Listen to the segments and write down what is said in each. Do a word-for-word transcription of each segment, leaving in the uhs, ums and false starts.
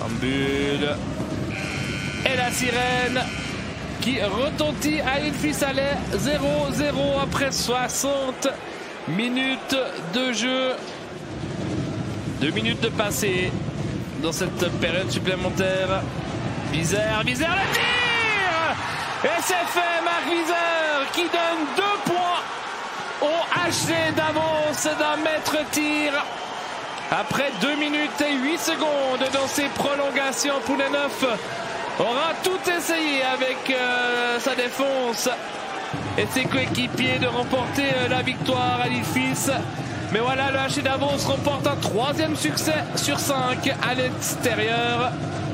Ambul. Et la sirène qui retentit à Ilfissalais. zéro zéro après soixante minutes de jeu. Deux minutes de passé dans cette période supplémentaire. Viseur, Viseur le tir! Et c'est fait, Marc Viseur qui donne deux points au H C d'avance d'un mètre tir. Après deux minutes et huit secondes dans ces prolongations, Poulenov aura tout essayé avec euh, sa défense et ses coéquipiers de remporter euh, la victoire à l'Ilfis. Mais voilà, le H C Davos remporte un troisième succès sur cinq à l'extérieur.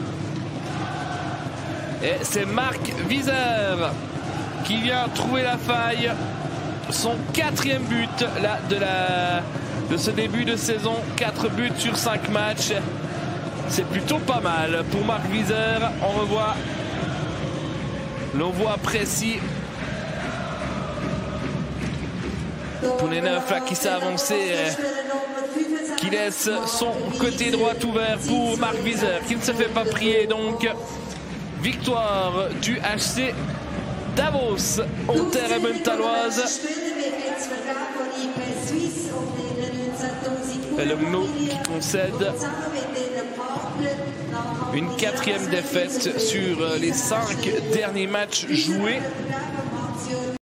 Et c'est Marc Viseur qui vient trouver la faille. Son quatrième but là, de, la, de ce début de saison. quatre buts sur cinq matchs. C'est plutôt pas mal pour Marc Viseur. On revoit l'envoi précis. Poulenov qui s'est avancé, qui laisse son côté droit ouvert pour Marc Viseur, qui ne se fait pas prier. Donc, victoire du H C Davos en terre emmentaloise. Pelomno qui concède une quatrième défaite sur les cinq derniers matchs joués.